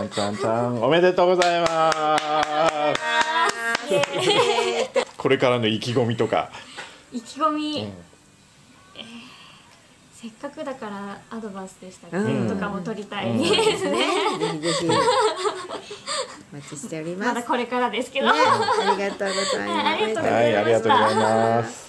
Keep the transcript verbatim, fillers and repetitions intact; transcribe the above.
んちゃんちゃんおめでとうございますこれからの意気込みとか。 意気込み、 うんえー、せっかくだからアドバイスでしたっけ、 うん、 とかも取りたいですね、 うん、ぜひぜひお待ちしております。 まだこれからですけど、 ね、ありがとうございます。 はい、ありがとうございました。 はい、ありがとうございます。